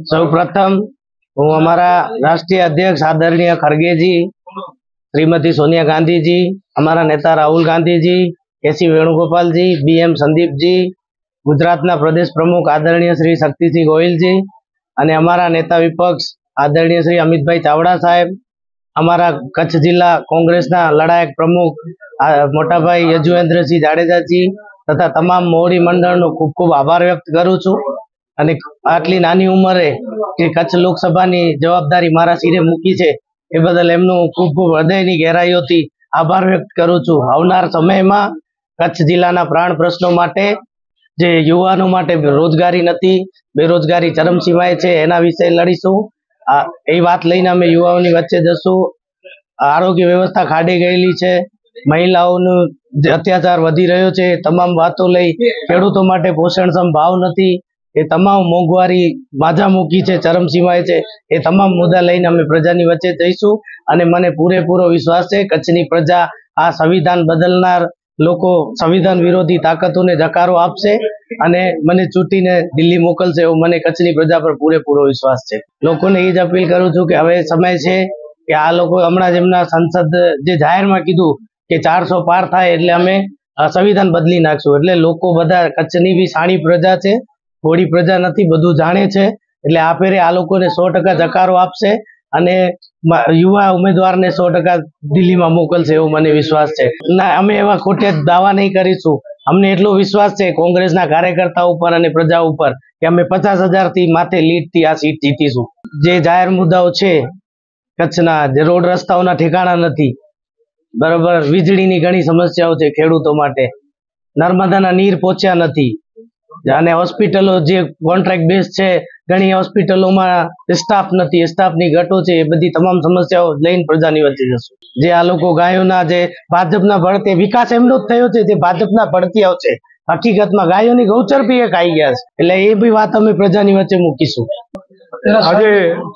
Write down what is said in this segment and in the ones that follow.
સૌપ્રથમ હું અમારા રાષ્ટ્રીય અધ્યક્ષ આદરણીય ખરગેજી, શ્રીમતી સોનિયા ગાંધીજી, અમારા નેતા રાહુલ ગાંધીજી, કેસી વેણુગોપાલજી, BM સંદીપજી, ગુજરાતના પ્રદેશ પ્રમુખ આદરણીય શ્રી શક્તિસિંહ ગોહિલજી અને અમારા નેતા વિપક્ષ આદરણીય શ્રી અમિતભાઈ ચાવડા સાહેબ, અમારા કચ્છ જિલ્લા કોંગ્રેસના લડાયક પ્રમુખ મોટાભાઈ યજુવેન્દ્રસિંહ જાડેજાજી તથા તમામ મોવડી મંડળનો ખૂબ ખૂબ આભાર વ્યક્ત કરું છું. અને આટલી નાની ઉંમરે કે કચ્છ લોકસભાની જવાબદારી મારા શિરે મૂકી છે એ બદલ એમનું ખૂબ ખૂબ હૃદયની ગહેરાઈઓથી આભાર વ્યક્ત કરું છું. આવનાર સમયમાં કચ્છ જિલ્લાના પ્રાણ પ્રશ્નો માટે, જે યુવાનો માટે રોજગારી નથી, બેરોજગારી ચરમસીમાએ છે, એના વિશે લડીશું. એ વાત લઈને અમે યુવાઓની વચ્ચે જશું. આરોગ્ય વ્યવસ્થા ખાડે ગયેલી છે, મહિલાઓનો અત્યાચાર વધી રહ્યો છે, તમામ વાતો લઈ ખેડૂતો માટે પોષણક્ષમ ભાવ નથી, એ તમામ મોંઘવારી માજામુખી છે, ચરમસીમાએ છે, એ તમામ મુદ્દા લઈને અમે પ્રજાની વચ્ચે જઈશું. અને મને પૂરેપૂરો વિશ્વાસ છે કચ્છની પ્રજા આ સંવિધાન બદલનાર લોકો, સંવિધાન વિરોધી તાકાતોને જકારો આપશે અને મને ચૂંટીને દિલ્હી મોકલશે એવો મને કચ્છની પ્રજા પર પૂરેપૂરો વિશ્વાસ છે. લોકોને એ જ અપીલ કરું છું કે હવે સમય છે કે આ લોકો હમણાં જ એમના સંસદ જે જાહેરમાં કીધું કે 400 પાર થાય એટલે અમે સંવિધાન બદલી નાખશું. એટલે લોકો બધા કચ્છની બી સાણી પ્રજા છે, થોડી પ્રજા નથી, બધું જાણે છે. એટલે આ ફેરે આ લોકોને 100% જકારો આપશે અને યુવા ઉમેદવારને 100% દિલ્હીમાં મોકલશે એવો મને વિશ્વાસ છે. ના, અમે એવા ખોટે દાવા નહીં કરીશું. અમને એટલો વિશ્વાસ છે કોંગ્રેસના કાર્યકર્તાઓ ઉપર અને પ્રજા ઉપર કે અમે 50,000 થી માથે લીડથી આ સીટ જીતીશું. જે જાહેર મુદ્દાઓ છે કચ્છના, જે રોડ રસ્તાઓના ઠેકાણા નથી, બરાબર, વીજળીની ઘણી સમસ્યાઓ છે ખેડૂતો માટે, નર્મદાના નીર પહોંચ્યા નથી અને હોસ્પિટલો જે કોન્ટ્રાક્ટ બેઝ છે, ઘણી હોસ્પિટલોમાં સ્ટાફ નથી, સ્ટાફની ઘટો છે, એ બધી તમામ સમસ્યાઓ લઈને પ્રજાની વચ્ચે જશું. જે આ લોકો ગાયોના, જે ભાજપના ભળતે વિકાસ એમનો જ થયો છે, જે ભાજપના ભળતિયાઓ છે, હકીકતમાં ગાયોની ગૌચર બી એ ખાઈ ગયા છે. એટલે એ બી વાત અમે પ્રજાની વચ્ચે મૂકીશું. આજે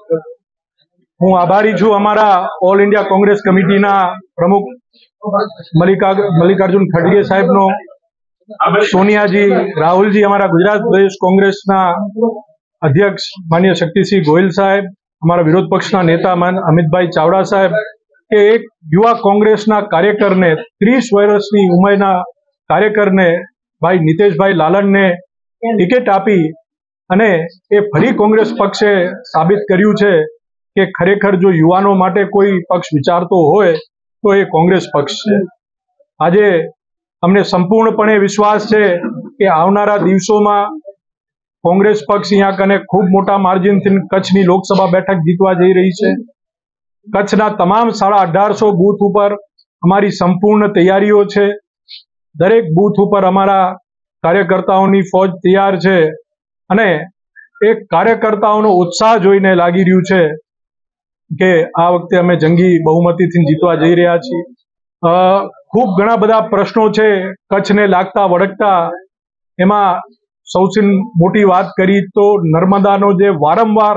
હું આભારી છું અમારા ઓલ ઇન્ડિયા કોંગ્રેસ કમિટીના પ્રમુખ મલ્લિકાર્જુન ખડગે સાહેબનો, સોનિયાજી, રાહુલજી, અમારા ગુજરાત પ્રદેશ કોંગ્રેસના અધ્યક્ષ માન્ય શક્તિસિંહ ગોહિલ સાહેબ, અમારા વિરોધ પક્ષના નેતા અમિતભાઈ ચાવડા સાહેબ, કે એક યુવા કોંગ્રેસના કાર્યકરને, 30 વર્ષની ઉંમરના કાર્યકરને ભાઈ નીતેશભાઈ લાલનને ટિકિટ આપી અને એ ફરી કોંગ્રેસ પક્ષે સાબિત કર્યું છે કે ખરેખર જો યુવાનો માટે કોઈ પક્ષ વિચારતો હોય તો એ કોંગ્રેસ પક્ષ છે. આજે અમને સંપૂર્ણપણે વિશ્વાસ છે કે આવનારા દિવસોમાં કોંગ્રેસ પક્ષ અહીંયા કને ખૂબ મોટા માર્જિનથી કચ્છની લોકસભા બેઠક જીતવા જઈ રહી છે. કચ્છના તમામ 1850 બૂથ ઉપર અમારી સંપૂર્ણ તૈયારીઓ છે. દરેક બૂથ ઉપર અમારા કાર્યકર્તાઓની ફોજ તૈયાર છે અને એ કાર્યકર્તાઓનો ઉત્સાહ જોઈને લાગી રહ્યું છે કે આ વખતે અમે જંગી બહુમતીથી જીતવા જઈ રહ્યા છીએ. ખૂબ ઘણા બધા પ્રશ્નો છે કચ્છને લાગતા વળગતા. એમાં સૌથી મોટી વાત કરી તો નર્મદાનો જે વારંવાર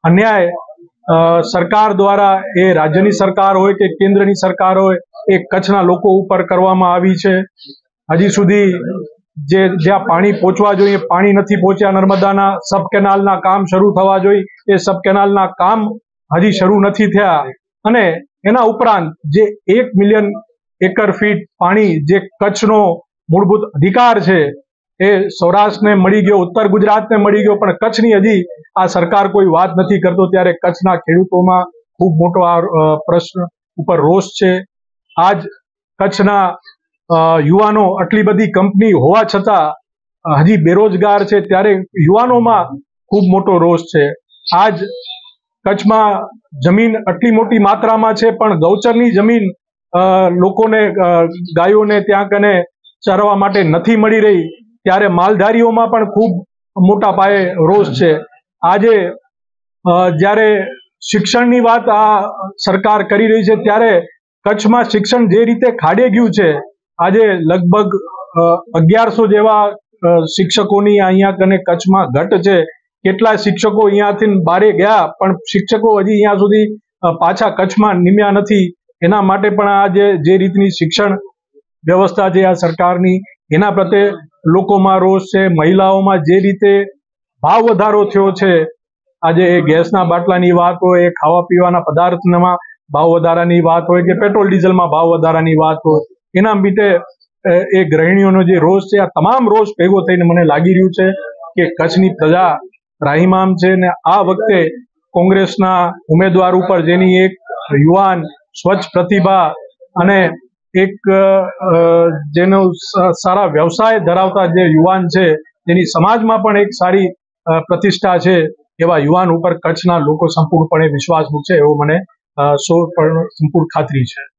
અન્યાય સરકાર દ્વારા, એ રાજ્યની સરકાર હોય કે કેન્દ્રની સરકાર હોય, એ કચ્છના લોકો ઉપર કરવામાં આવી છે. હજી સુધી જ્યાં પાણી પહોંચવા જોઈએ પાણી નથી પહોંચ્યા. નર્મદાના સબ કેનાલના કામ શરૂ થવા જોઈએ, એ સબ કેનાલના કામ હજી શરૂ નથી થયા. અને એના ઉપરાંત જે 1 મિલિયન એકર ફીટ પાણી જે કચ્છનો મૂળભૂત અધિકાર છે એ સૌરાષ્ટ્રને મળી ગયો, ઉત્તર ગુજરાતને મળી ગયો, પણ કચ્છની હજી આ સરકાર કોઈ વાત નથી કરતો. ત્યારે કચ્છના ખેડૂતોમાં ખૂબ મોટો આ પ્રશ્ન ઉપર રોષ છે. આજ કચ્છના યુવાનો, આટલી બધી કંપની હોવા છતાં હજી બેરોજગાર છે, ત્યારે યુવાનોમાં ખૂબ મોટો રોષ છે. આજ કચ્છમાં જમીન આટલી મોટી માત્રામાં છે પણ ગૌચરની જમીન લોકોને, ગાયોને ત્યાં કને ચરવા માટે નથી મળી રહી, ત્યારે માલધારીઓમાં પણ ખૂબ મોટા પાયે રોષ છે. આજે જ્યારે શિક્ષણની વાત આ સરકાર કરી રહી છે ત્યારે કચ્છમાં શિક્ષણ જે રીતે ખાડે ગયું છે, આજે લગભગ 1100 જેવા શિક્ષકોની અહીંયા કને કચ્છમાં ઘટ છે. કેટલા શિક્ષકો અહીંયાથી બારે ગયા પણ શિક્ષકો હજી અહીંયા સુધી પાછા કચ્છમાં નિમ્યા નથી. એના માટે પણ આ જે રીતની શિક્ષણ વ્યવસ્થા છે આ સરકારની, એના પ્રત્યે લોકોમાં રોષ છે. મહિલાઓમાં જે રીતે ભાવ વધારો થયો છે આજે એ ગેસના બાટલાની વાત હોય, એ ખાવા પીવાના પદાર્થમાં ભાવ વધારાની વાત હોય કે પેટ્રોલ ડીઝલમાં ભાવ વધારાની વાત હોય, એના લીધે એ ગૃહિણીઓનો જે રોષ છે, આ તમામ રોષ ભેગો થઈને મને લાગી રહ્યું છે કે કચ્છની પ્રજા રાહીમામ છે ને આ વખતે કોંગ્રેસના ઉમેદવાર ઉપર જેની એક યુવાન સ્વચ્છ પ્રતિભા અને એક જેનો સારા વ્યવસાય ધરાવતા જે યુવાન છે, જેની સમાજમાં પણ એક સારી પ્રતિષ્ઠા છે, એવા યુવાન ઉપર કચ્છના લોકો સંપૂર્ણપણે વિશ્વાસ મૂકશે એવો મને સંપૂર્ણ ખાતરી છે.